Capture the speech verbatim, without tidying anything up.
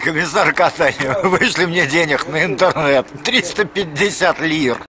Комиссар Катани, вышли мне денег на интернет. триста пятьдесят лир.